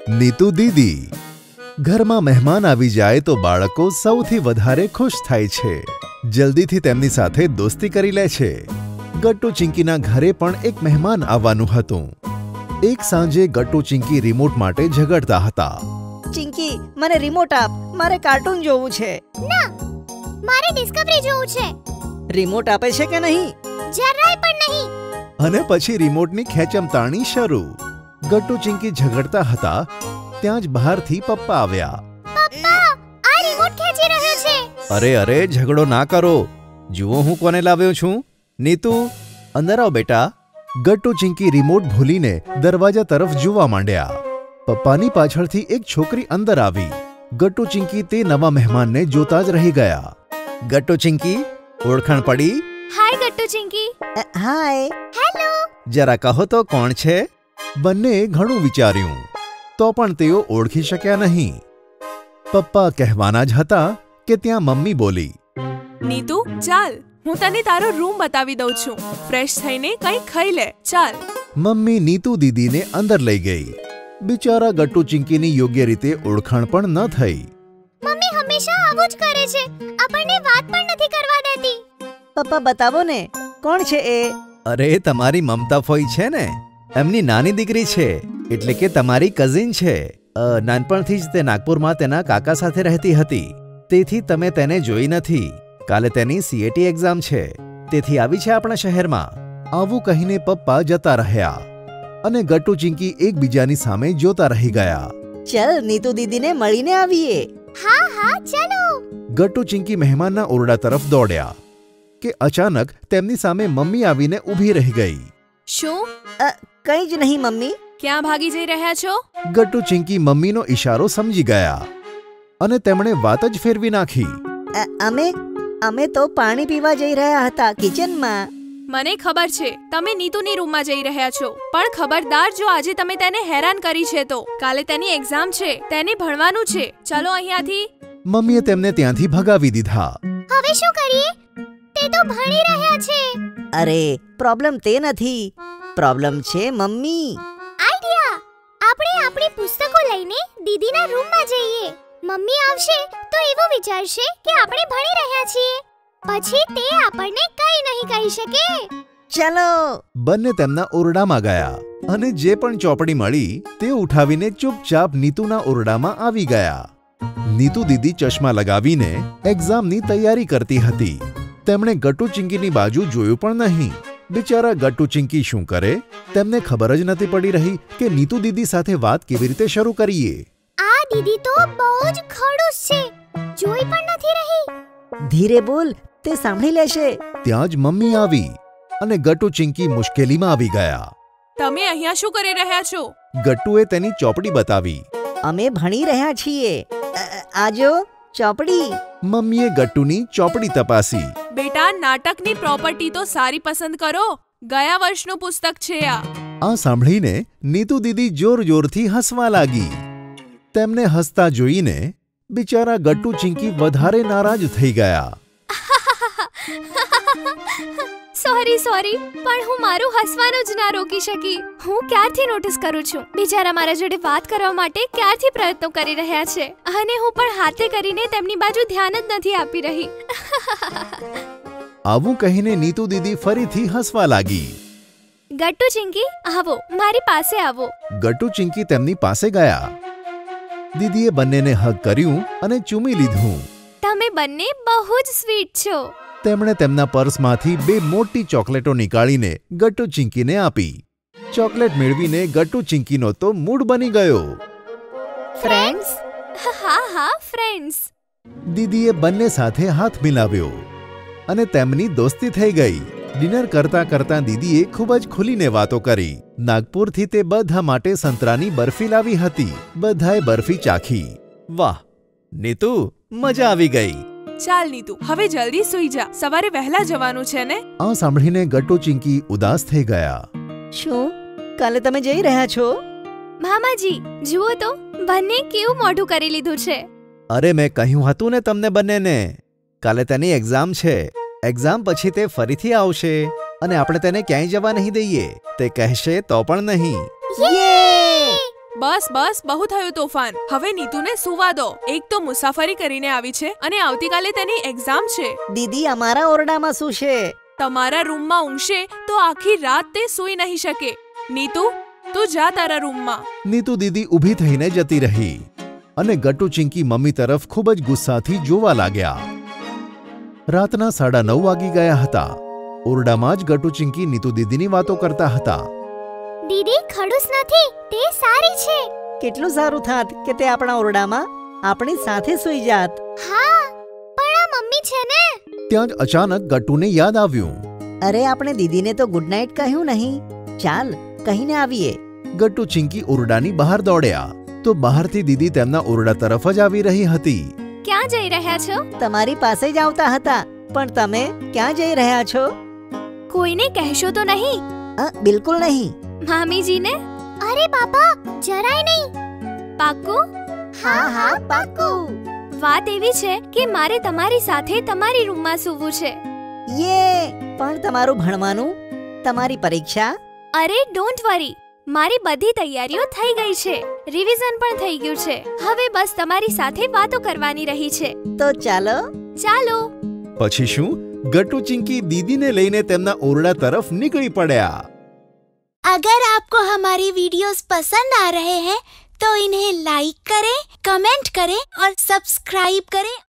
નીતુ દીદી. ઘરમાં મહેમાન આવી જાય તો બાળકો સૌથી વધારે ખુશ થાય છે. જલ્દીથી તેમની સાથે દોસ્તી કરી લે છે. ગટ્ટુ ચિંકીના ઘરે પણ એક મહેમાન આવવાનું હતું. એક સાંજે ગટ્ટુ ચિંકી રિમોટ માટે ઝઘડતા હતા. ચિંકી, મને રિમોટ આપ, મારે કાર્ટૂન જોવું છે. ના, મારે ડિસ્કવરી જોવું છે. રિમોટ આપે છે કે નહીં? જરાય પણ નહીં. અને પછી રિમોટની ખેંચમતાણી શરૂ. ગટ્ટુ ચિંકી ઝઘડતા હતા ત્યાં જ બહારથી પપ્પા આવ્યા. પપ્પા, આ રિમોટ ખેંચી રહ્યો છે. અરે અરે, ઝઘડો ના કરો. જુઓ હું કોને લાવ્યો છું. નીતુ, અંદર આવ બેટા. ગટ્ટુ ચિંકી રિમોટ ભૂલીને દરવાજા તરફ જોવા માંડ્યા. પપ્પાની પાછળથી એક છોકરી અંદર આવી. ગટ્ટુ ચિંકી તે નવા મહેમાનને જોતા જ રહી ગયા. ગટ્ટુ ચિંકી, ઓળખાણ પડી? Hi Gattu Chinki. Hi. Hello. જરા કહો તો કોણ છે? બંનેએ ઘણું વિચાર્યું તો પણ તેઓ ઓળખી શક્યા નહીં. પપ્પા કહેવાના જ હતા કે ત્યાં મમ્મી બોલી, નીતુ, ચાલ, હું તને તારો રૂમ બતાવી દઉં છું. ફ્રેશ થઈને કંઈ ખાઈ લે, ચાલ. મમ્મી નીતુ દીદીને અંદર લઈ ગઈ. બિચારા ગટ્ટુ ચિંકીની યોગ્ય રીતે ઓળખાણ પણ ન થઈ. મમ્મી હંમેશા આવું જ કરે છે, આપણને વાત પણ નથી કરવા દેતી. પપ્પા બતાવો ને, કોણ છે એ? અરે, તમારી મમતા ફોઈ છે ને, એમની નાની દીકરી છે, એટલે કે તમારી કઝિન છે. નાનપણથી જ તે નાગપુરમાં તેના કાકા સાથે રહેતી હતી, તેથી તમે તેને જોઈ નથી. કાલે તેની સીએટી એક્ઝામ છે, તેથી આવી છે આપણા શહેરમાં. આવું કહીને પપ્પા જતા રહ્યા અને ગટ્ટુ ચિંકી એકબીજાની સામે જોતા રહી ગયા. ચલ, નીતુ દીદીને મળીને આવીએ. હા હા, ચલો. ગટ્ટુ ચિંકી મહેમાનના ઓરડા તરફ દોડ્યા કે અચાનક તેમની સામે મમ્મી આવીને ઊભી રહી ગઈ. શું? કંઈ જ નહીં મમ્મી. ક્યાં ભાગી જઈ રહ્યા છો? ગટ્ટુ ચિંકી મમ્મીનો ઈશારો સમજી ગયા અને તેમણે વાત જ ફેરવી નાખી. અમે તો પાણી પીવા જઈ રહ્યા હતા કિચનમાં. મને ખબર છે તમે નીતુની રૂમમાં જઈ રહ્યા છો, પણ ખબરદાર જો આજે તમે તેને હેરાન કરી છે તો કાલે તેની એક્ઝામ છે, તેને ભણવાનું છે. ચાલો અહીંયાથી. મમ્મીએ તેમને ત્યાંથી ભગાવી દીધા. હવે શું કરીએ? તે તો ભણી રહ્યા છે. અરે, પ્રોબ્લેમ તે નથી, પ્રોબ્લેમ છે મમ્મી. આઈડિયા! આપણે આપણી પુસ્તકો લઈને દીદીના રૂમમાં જઈએ. મમ્મી આવશે તો એવું વિચારશે કે આપણે ભણી રહ્યા છીએ. પછી તે આપણને કંઈ નહીં કહી શકે. ચાલો. બંને તેમના ઓરડામાં ગયા અને જે પણ ચોપડી મળી તે ઉઠાવીને ચૂપચાપ નીતુના ઓરડામાં આવી ગયા. નીતુ દીદી ચશ્મા લગાવીને એક્ઝામની તૈયારી કરતી હતી. તેમણે ગટ્ટુ ચિંકીની બાજુ જોયું પણ નહીં. બિચારા ગટ્ટુ ચિંકી શું કરે તેમને ખબર જ નથી પડી રહી કે નીતુ દીદી સાથે વાત કેવી રીતે શરૂ કરીએ. આ દીદી તો બહુ જ ખડૂસ છે, જોઈ પણ નથી રહી. ધીરે બોલ, તે સાંભળી લેશે. ત્યાં જ મમ્મી આવી અને ગટ્ટુ ચિંકી મુશ્કેલીમાં આવી ગયા. તમે અહીંયા શું કરી રહ્યા છો? ગટ્ટુએ તેની ચોપડી બતાવી. અમે ભણી રહ્યા છીએ. આજો ચોપડી. મમ્મીએ ગટ્ટુની ચોપડી તપાસી. બેટા, નાટકની પ્રોપર્ટી તો સારી પસંદ કરો. ગયા વર્ષનું પુસ્તક છે આ. આ સાંભળીને નીતુ દીદી જોર જોરથી હસવા લાગી. તેમને હસતા જોઈને બિચારા ગટ્ટુ ચિંકી વધારે નારાજ થઈ ગયા. સોરી, પણ હું મારું હસવાનું જ ના રોકી શકી. હું ક્યારથી નોટિસ કરું છું બિચારા મારા જોડે વાત કરવા માટે ક્યારથી પ્રયત્નો કરી રહ્યા છે, અને હું પણ હાથે કરીને તેમની બાજુ ધ્યાન જ નથી આપી રહી. આવું કહીને નીતુ દીદી ફરીથી હસવા લાગી. ગટ્ટુ ચિંકી, આવો, મારી પાસે આવો. ગટ્ટુ ચિંકી તેમની પાસે ગયા. દીદીએ બંનેને હગ કર્યું અને ચૂમી લીધું. તમે બંને બહુ જ સ્વીટ છો. તેમણે તેમના પર્સમાંથી 2 મોટી ચોકલેટો નીકાળીને ગટ્ટુ ચિંકીને આપી. ચોકલેટ મેળવીને ગટ્ટુ ચિંકીનો તો મૂડ બની ગયો. ફ્રેન્ડ્સ? હા, ફ્રેન્ડ્સ. દીદીએ બંને સાથે હાથ મિલાવ્યો અને તેમની દોસ્તી થઈ ગઈ. ડિનર કરતા કરતા દીદીએ ખૂબ જ ખુલીને વાતો કરી. નાગપુરથી તે બધા માટે સંતરાની બરફી લાવી હતી. બધાએ બરફી ચાખી. વાહ નીતુ, મજા આવી ગઈ. ચાલ નીતુ, હવે જલ્દી સૂઈ જા, સવારે વહેલા જવાનું છે ને. આ સાંભળીને ગટ્ટુ ચિંકી ઉદાસ થઈ ગયા. શું કાલે તમે જઈ રહ્યા છો? મામાજી, જુઓ તો બંને કેવું મોઢું કરી લીધું છે. અરે, મેં કહ્યું હતું ને તમને બંનેને, કાલે તેની એક્ઝામ છે. એક્ઝામ પછી તે ફરીથી આવશે અને આપણે તેને ક્યાંય જવા નહીં દઈએ. તે કહેશે તો પણ નહીં. બસ બસ બહુ થયું તોફાન. હવે નીતુને સુવા દો. એક તો મુસાફરી કરીને આવી છે અને આવતીકાલે તેની એક્ઝામ છે. દીદી અમારા ઓરડામાં શું છે? તમારા રૂમમાં ઊંઘશે તો આખી રાત તે સૂઈ નહીં શકે. નીતુ, તું જા તારા રૂમમાં. નીતુ દીદી ઊભી થઈને જતી રહી અને ગટ્ટુ ચિંકી મમ્મી તરફ ખૂબ જ ગુસ્સાથી જોવા લાગ્યા. રાતના 9:30 વાગી ગયા હતા. ઓરડામાં જ ગટ્ટુ ચિંકી નીતુ દીદીની વાતો કરતા હતા. દીદી ખડૂસ નથી, તે સારી છે. કેટલું સારું થાત કે તે આપણા ઓરડામાં આપણી સાથે સૂઈ જાત. હા, પણ આ મમ્મી છે ને. ત્યાં જ અચાનક ગટ્ટુને યાદ આવ્યું. અરે આપણે દીદીને તો ગુડ નાઇટ કહ્યું નહીં. ચાલ કહીને આવીએ. ગટ્ટુ ચિંકી ઓરડાની બહાર દોડ્યા તો બહારથી દીદી તેમના ઓરડા તરફ જ આવી રહી હતી. ક્યાં જઈ રહ્યા છો? તમારી પાસે જ આવતા હતા, પણ તમે ક્યાં જઈ રહ્યા છો? કોઈને કહેશો તો નહીં? બિલકુલ નહીં. મામીજીને? અરે બાપા, જરાય નહીં. પાક્કું? હા હા પાક્કું. વાત એવી છે કે મારે તમારી સાથે તમારી રૂમમાં સૂવું છે. યે! પણ તમારું ભણવાનું, તમારી પરીક્ષા? અરે ડોન્ટ વરી, મારી બધી તૈયારીઓ થઈ ગઈ છે. રિવિઝન પણ થઈ ગયું છે. હવે બસ તમારી સાથે વાતો કરવાની રહી છે. તો ચાલો. ચાલો. પછી શું? ગટ્ટુ ચિંકી દીદીને લઈને તેમના ઓરડા તરફ નીકળી પડ્યા. अगर आपको हमारी वीडियोस पसंद आ रहे हैं तो इन्हें लाइक करें, कमेंट करें और सब्सक्राइब करें